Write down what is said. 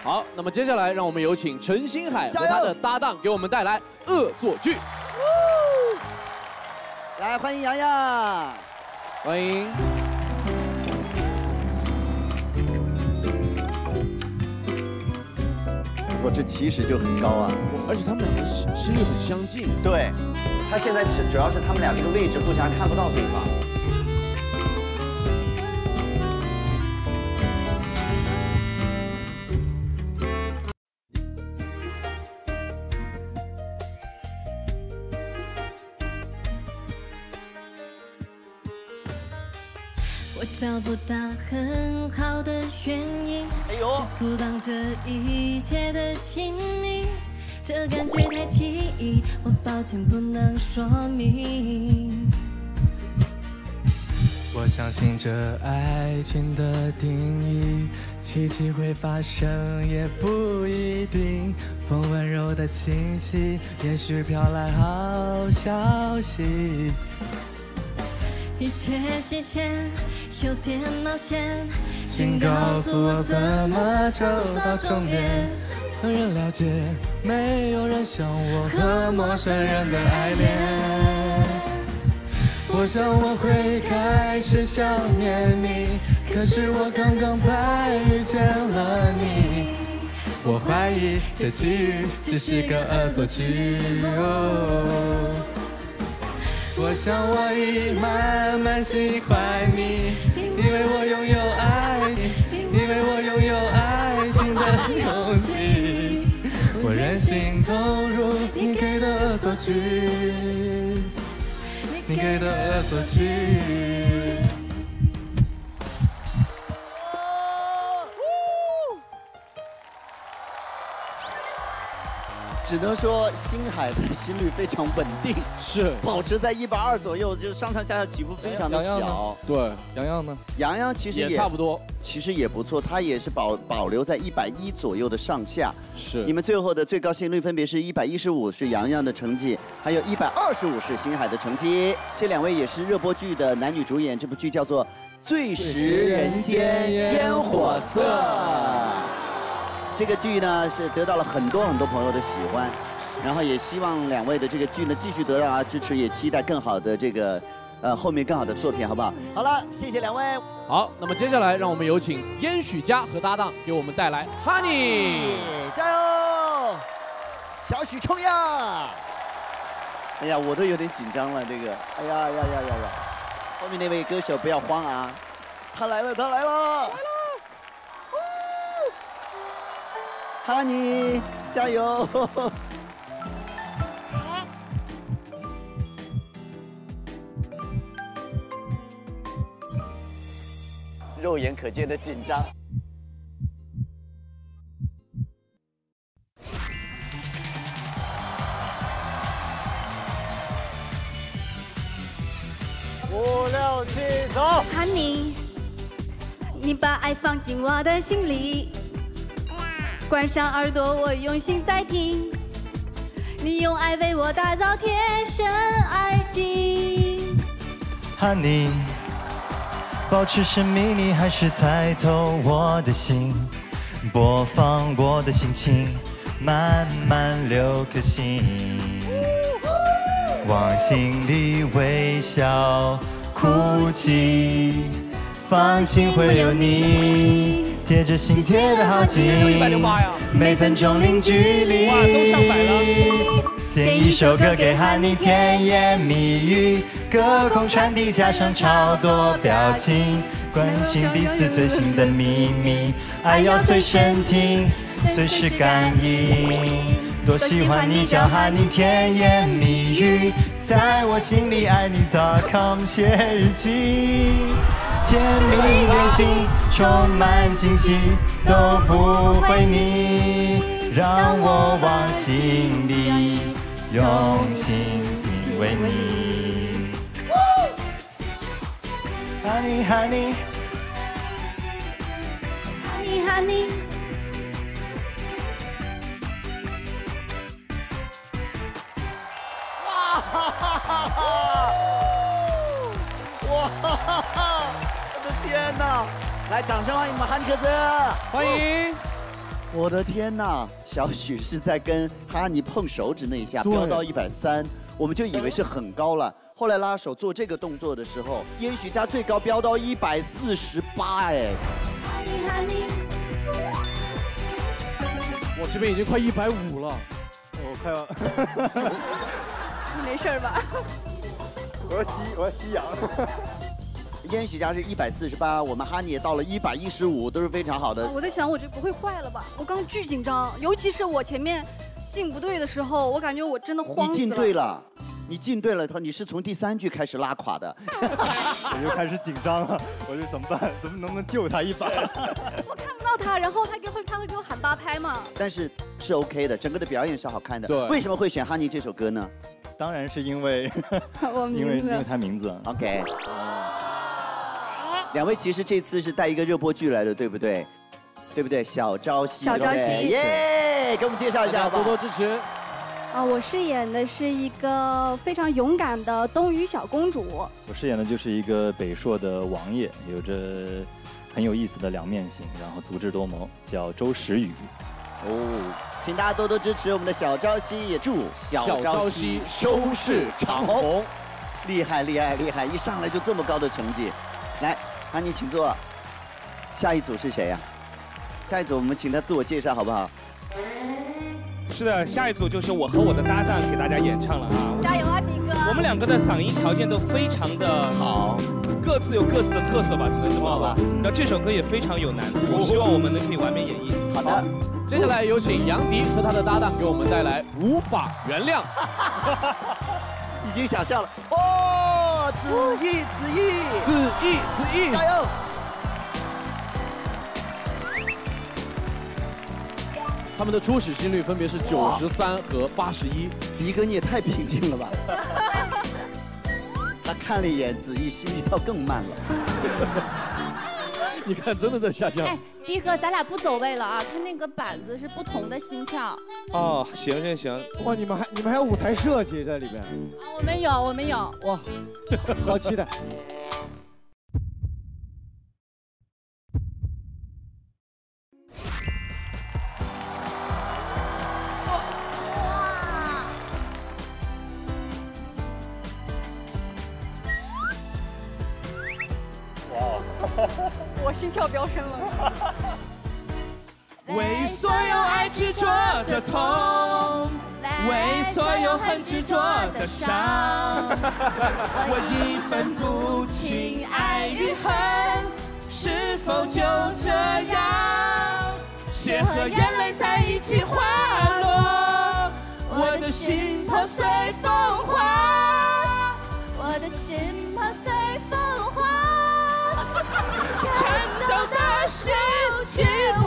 好，那么接下来让我们有请陈星海和他的搭档给我们带来《恶作剧》。 来，欢迎洋洋， 欢迎。 我这起始就很高啊， 而且他们两个声音很相近。 对，他现在主要是他们俩这个位置互相看不到对方。 我找不到很好的原因，去阻挡这一切的亲密。这感觉太奇异，我抱歉不能说明。 我相信这爱情的定义，奇迹会发生也不一定。风温柔的气息，也许飘来好消息。 一切新鲜，有点冒险， 请告诉我怎么走到终点。没人了解，没有人像我和陌生人的爱恋。我想我会开始想念你，可是我刚刚才遇见了你。我怀疑这际遇只是个恶作剧。我想我已慢慢喜欢你，因为我拥有爱情，因为我拥有爱情的勇气。我任性投入你给的恶作剧，你给的恶作剧。 只能说星海的心率非常稳定， 是保持在120左右，就是上上下下起伏非常的小。 对， 洋洋呢？ 洋洋其实也差不多， 其实也不错，他也是保留在110左右的上下。 是。 你们最后的最高心率分别是115是洋洋的成绩，还有125是星海的成绩。这两位也是热播剧的男女主演，这部剧叫做《最食人间烟火色》。 这个剧呢是得到了很多朋友的喜欢，然后也希望两位的这个剧呢继续得到大家支持，也期待更好的这个后面更好的作品，好不好？好了，谢谢两位。 好，那么接下来让我们有请燕许佳和搭档给我们带来 Honey， 加油，小许冲呀！哎呀，我都有点紧张了，这个，哎呀，后面那位歌手不要慌啊，他来了，他来了。 哈尼，加油！肉眼可见的紧张。5、6、7，走！ 哈尼，你把爱放进我的心里。 关上耳朵，我用心在听。你用爱为我打造天生耳机。 Honey， 保持神秘，你还是猜透我的心。播放我的心情，慢慢留颗心。往心里微笑，哭泣，放心会有你。 贴着心贴的好近，每分钟零距离。哇，都上百了！点一首歌给哈尼，甜言蜜语，隔空传递，加上超多表情，关心彼此最新的秘密，爱要随身听，随时感应。多喜欢你叫哈尼，甜言蜜语，在我心里爱你 .com 写日记。 甜蜜内心充满惊喜，都不会腻，让我往心里用心品味你。Honey Honey Honey Honey， 哇哈哈哈哈！哇哈哈哈！ 天哪！来，掌声欢迎我们汉克斯， 欢迎！ 我的天呐，小许是在跟哈尼碰手指那一下飙到130，我们就以为是很高了。后来拉手做这个动作的时候，燕许家最高飙到148哎。 我这边已经快150了， 我快要， 你没事吧？ 我要吸氧。 燕许家是148，我们哈尼也到了115，都是非常好的。 我在想，我这不会坏了吧？我刚巨紧张，尤其是我前面进不对的时候，我感觉我真的慌死了。 你进对了，你进对了，你是从第3句开始拉垮的。 我就开始紧张了，我就怎么办？能不能救他一把？ 我看不到他，然后他会给我喊8拍嘛。 但是是 OK 的，整个的表演是好看的。 对， 为什么会选哈尼这首歌呢？ 当然是因为因为他名字。 OK。2位其实这次是带一个热播剧来的，对不对？对不对？小朝夕。 小朝夕。 耶！给我们介绍一下， 多多支持。 我饰演的是一个非常勇敢的东隅小公主。 我饰演的就是一个北朔的王爷，有着很有意思的两面性，然后足智多谋，叫周时雨。 请大家多多支持我们的小朝夕，也祝小朝夕收视长虹。厉害厉害厉害！一上来就这么高的成绩，来，哈尼请坐。下一组是谁呀？下一组我们请他自我介绍好不好？ 是的，下一组就是我和我的搭档给大家演唱了啊！ 加油啊，迪哥！ 我们2个的嗓音条件都非常的好，各自有各自的特色吧，只能这么说。然后这首歌也非常有难度，我希望我们能可以完美演绎。 好的， 接下来有请杨迪和他的搭档给我们带来《无法原谅》。 已经想象了哦，子毅，加油！ 他们的初始心率分别是93和81。 迪哥，你也太平静了吧！他看了一眼子毅，心跳更慢了。 你看，真的在下降。 哎，迪哥，咱俩不走位了啊！他那个板子是不同的心跳。 哦，行。 哇，你们还有舞台设计在里边？ 我们有。 哇，好期待！ 我心跳飙升了。 为所有爱执着的痛，为所有恨执着的伤，我一分不清爱与恨，是否就这样？血和眼泪在一起滑落，我的心破碎风化，我的心破碎风化，颤抖的心去。